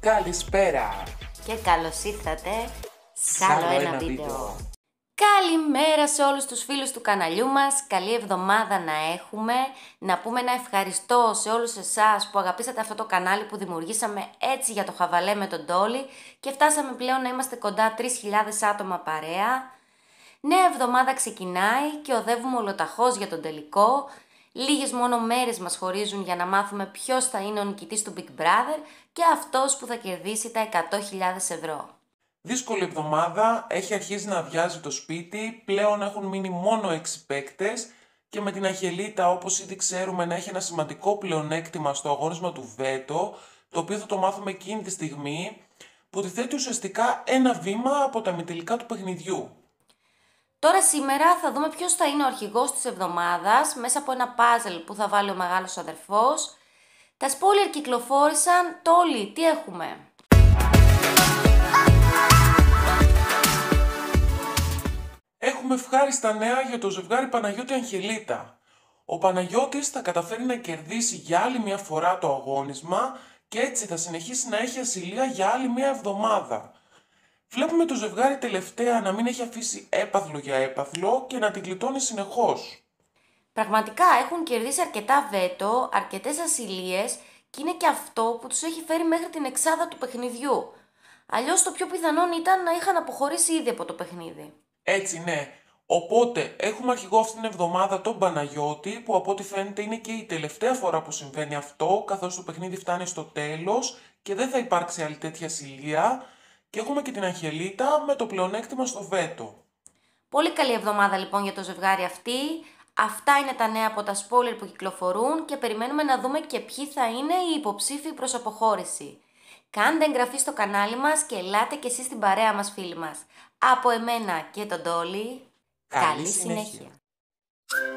Καλησπέρα και καλώς ήρθατε σ' σε άλλο ένα βίντεο. Καλημέρα σε όλους τους φίλους του καναλιού μας, καλή εβδομάδα να έχουμε. Να πούμε ένα ευχαριστώ σε όλους εσάς που αγαπήσατε αυτό το κανάλι που δημιουργήσαμε έτσι για το χαβαλέ με τον Τόλι και φτάσαμε πλέον να είμαστε κοντά 3.000 άτομα παρέα. Νέα εβδομάδα ξεκινάει και οδεύουμε ολοταχώς για τον τελικό. Λίγες μόνο μέρες μας χωρίζουν για να μάθουμε ποιος θα είναι ο νικητής του Big Brother και αυτός που θα κερδίσει τα 100.000 ευρώ. Δύσκολη εβδομάδα, έχει αρχίσει να αδειάζει το σπίτι, πλέον έχουν μείνει μόνο 6 παίκτες και με την Αγγελίτα, όπως ήδη ξέρουμε, να έχει ένα σημαντικό πλεονέκτημα στο αγώνισμα του Βέτο, το οποίο θα το μάθουμε εκείνη τη στιγμή, που τη θέτει ουσιαστικά ένα βήμα από τα ημιτελικά του παιχνιδιού. Τώρα σήμερα θα δούμε ποιος θα είναι ο αρχηγός της εβδομάδας μέσα από ένα puzzle που θα βάλει ο μεγάλος αδερφός. Τα spoiler κυκλοφόρησαν, Τόλι, τι έχουμε? Έχουμε ευχάριστα νέα για το ζευγάρι Παναγιώτη Αγγελίτα. Ο Παναγιώτης θα καταφέρει να κερδίσει για άλλη μια φορά το αγώνισμα και έτσι θα συνεχίσει να έχει ασυλία για άλλη μια εβδομάδα. Βλέπουμε το ζευγάρι τελευταία να μην έχει αφήσει έπαθλο για έπαθλο και να την γλιτώνει συνεχώς. Πραγματικά έχουν κερδίσει αρκετά βέτο, αρκετές ασυλίες και είναι και αυτό που τους έχει φέρει μέχρι την εξάδα του παιχνιδιού. Αλλιώς το πιο πιθανόν ήταν να είχαν αποχωρήσει ήδη από το παιχνίδι. Έτσι ναι. Οπότε έχουμε αρχηγό αυτήν την εβδομάδα τον Παναγιώτη, που από ό,τι φαίνεται είναι και η τελευταία φορά που συμβαίνει αυτό, καθώς το παιχνίδι φτάνει στο τέλος και δεν θα υπάρξει άλλη τέτοια ασυλία. Και έχουμε και την Αγγελίτα με το πλεονέκτημα στο βέτο. Πολύ καλή εβδομάδα λοιπόν για το ζευγάρι αυτή. Αυτά είναι τα νέα από τα spoiler που κυκλοφορούν και περιμένουμε να δούμε και ποιοι θα είναι οι υποψήφοι προς αποχώρηση. Κάντε εγγραφή στο κανάλι μας και ελάτε και εσείς στην παρέα μας, φίλοι μας. Από εμένα και τον Τόλι, καλή συνέχεια.